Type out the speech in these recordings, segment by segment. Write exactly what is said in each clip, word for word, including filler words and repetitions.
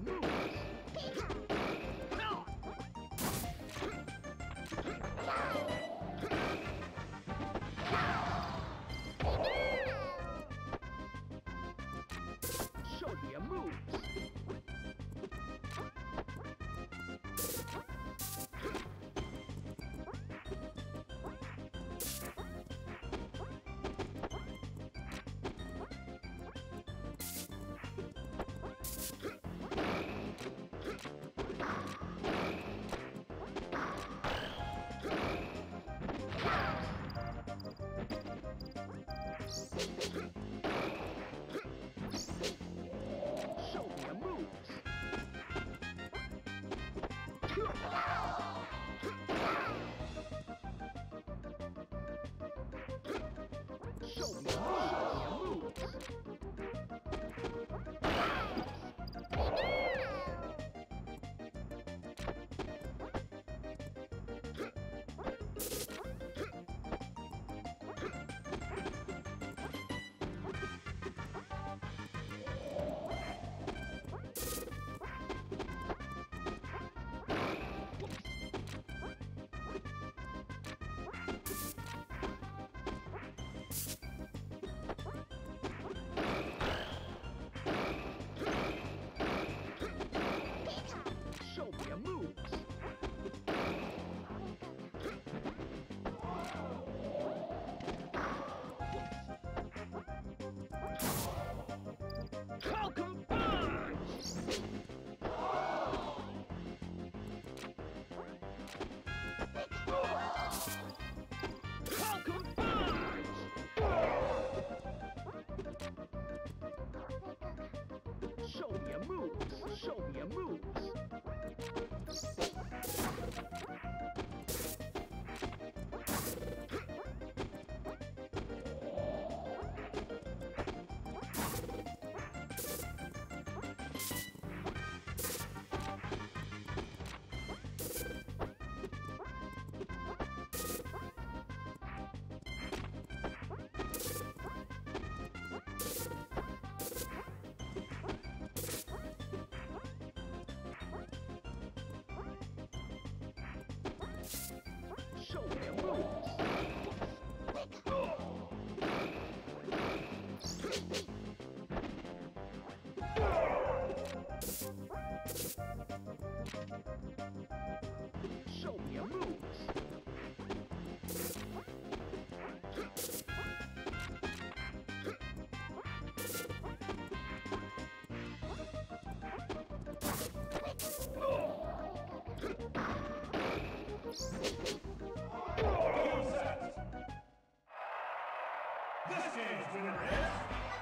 This game's winner is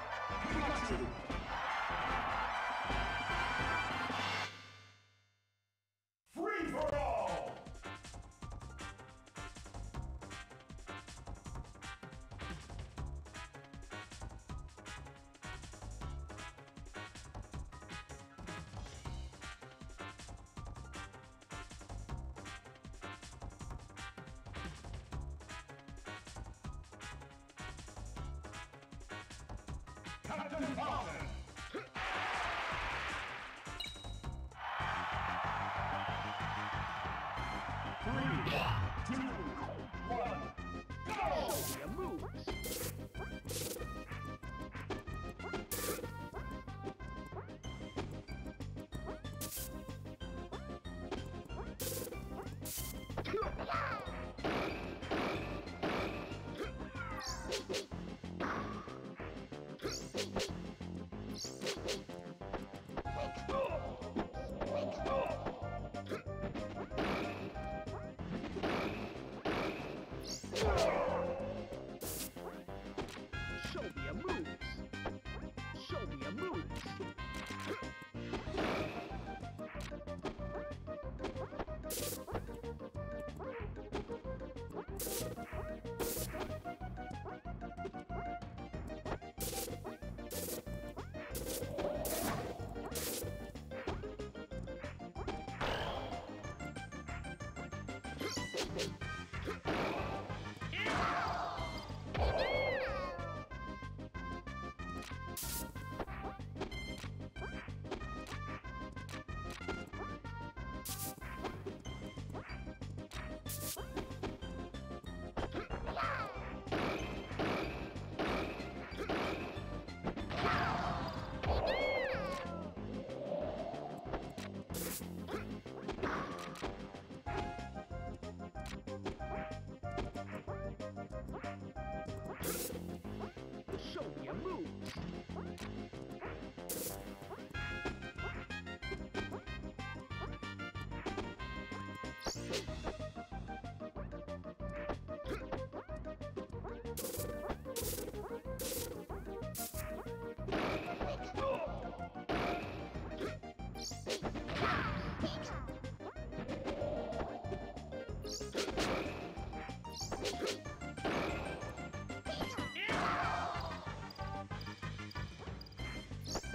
Pikachu! Free for all! Captain Falcon! Three, two, one, go! Your moves.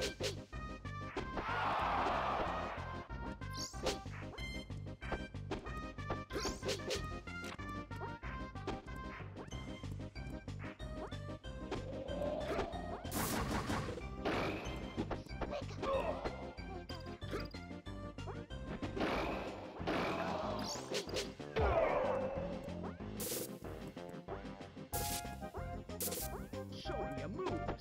Show me your moves.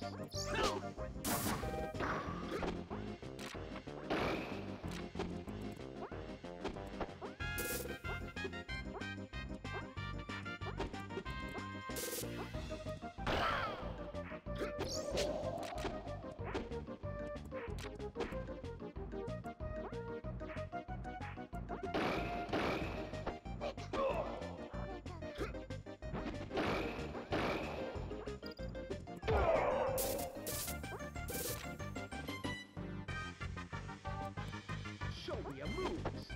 Show me your moves.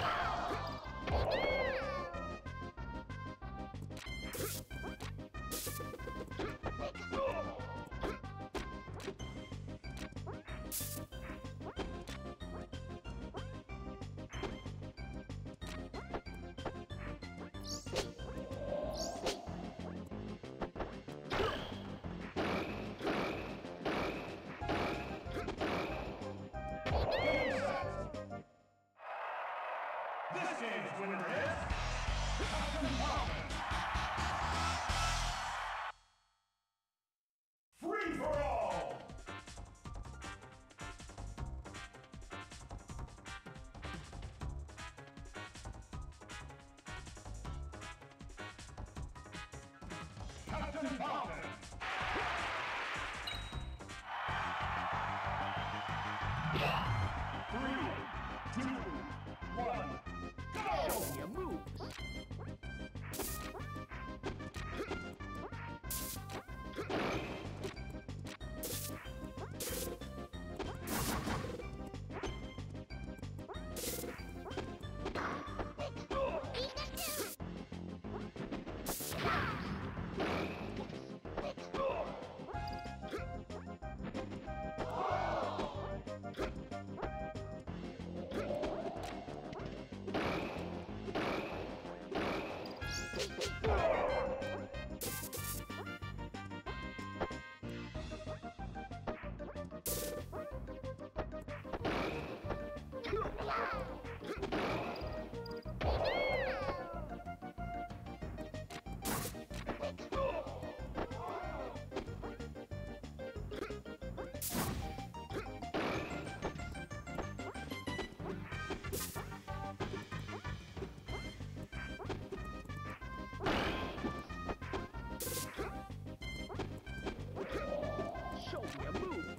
This game's winner is Captain Falcon. Free for all. Captain Falcon. Three, two, one. Show me your moves. Show me your moves.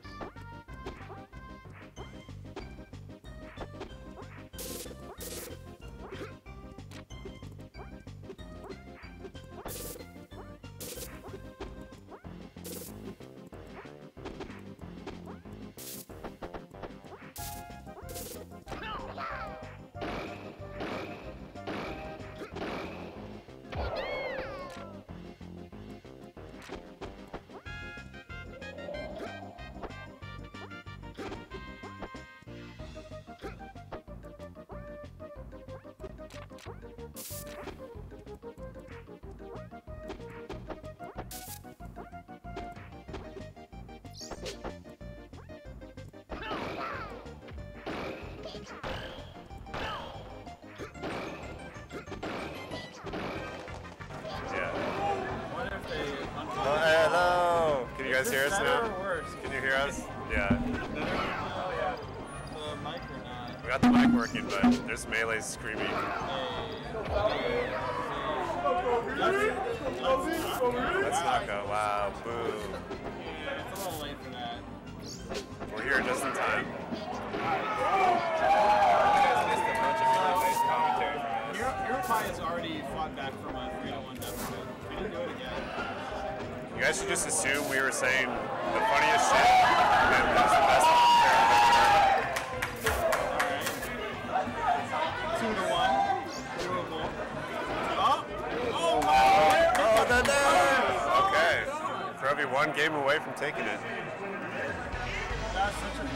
Oh, hello! Can you guys hear us now? Can you hear us? Yeah. Oh yeah. The mic or not? We got the mic working, but there's Melee screaming. Let's not go. Wow, boo. Yeah, it's a little late for that. We're here just in time. Europai has already fought back from a three to one deficit. We didn't do it again. You guys should just assume we were saying the funniest shit and it was the best Alright. Two to one. Doable. Oh! Oh, wow! Oh, the net! Okay. Proby one game away from taking it. That's such a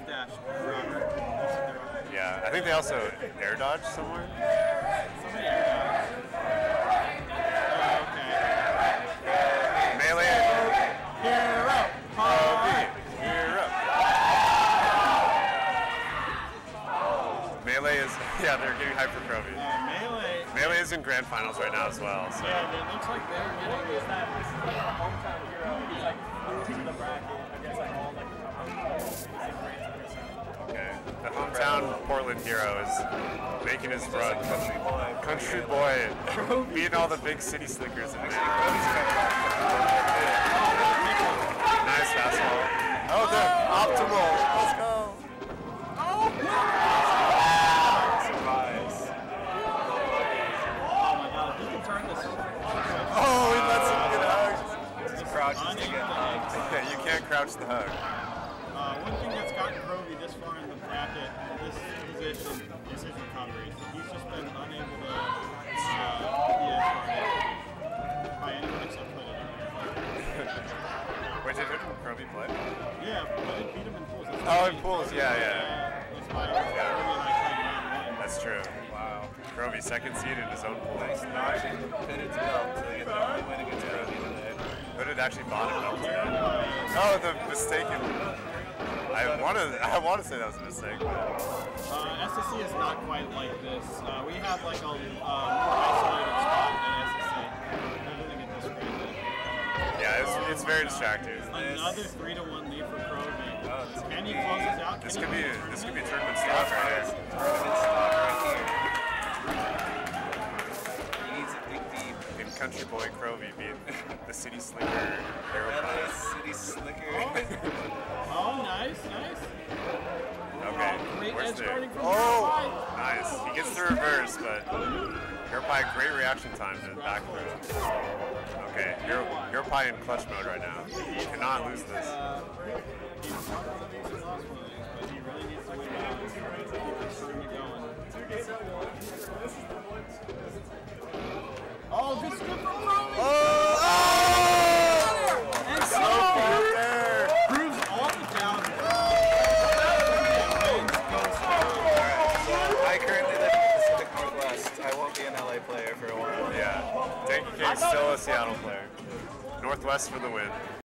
dash. Robert. Yeah, I think they also air dodge somewhere. Somebody air dodge. Oh, okay. Melee. Hero. Kobe. Hero. Melee is, yeah, they're getting hyped for Kobe. Uh, Melee. Melee is in grand finals right now as well, so. Yeah, it looks like they're getting Is that this is like a hometown hero? He's like losing the bracket against like all like the top players. He's like great to understand. Okay. The hometown Portland hero is making his run. Country boy. Country boy. Beating all the big city slickers in there. Nice fastball. Oh, the optimal. Let's go. Surprise. Oh my god, if he can turn this. Oh, he lets him get hugged. Just crouch and take it. Yeah, you can't crouch the hug. Uh, one thing that's gotten Grovey this far in the bracket, this position, is his recovery. He's just been unable to uh, be as hard by anyone except Predator. Wait, did Krovi play? Yeah, but it beat him in pools. That's Oh, why in he- pools, yeah, yeah. That's why Grovey and I played round one. That's true. Wow. Krovi, second seed in his own pool. Nice notching Bennett's belt to get the only win against Kobe today. Who did actually bottom belt today? Oh, the mistaken. I want to. I want to say that was a mistake, but Uh, S S C is not quite like this. Uh, we have like a uh, more isolated spot than S S C. Everything get distracted. yeah, it's, it's very distracting. Another three to one lead for Krovi. Oh, this Can he close this out? This Can could he be. win the This could be tournament? tournament stock right here. tournament stock right here. Needs a dig deep. In Country Boy Krovi beat the City Slicker Hero L A Prize. City Slicker. Oh, nice, nice. Okay, Great where's edge the? starting from Oh, the nice. He gets the reverse, but Hero Pie, great reaction time to back through. Okay, Hero, Hero Pie in clutch mode right now. He cannot lose this. He's not one of these who lost one of these, but he really needs to win now to keep this tournament going. Oh, good scoop from Krovi! Oh! And So Krovi close there. proves all the down. I currently live in the Pacific Northwest. I won't be an L A player for a while. Yeah, Tanky King's still a Seattle player. Northwest for the win.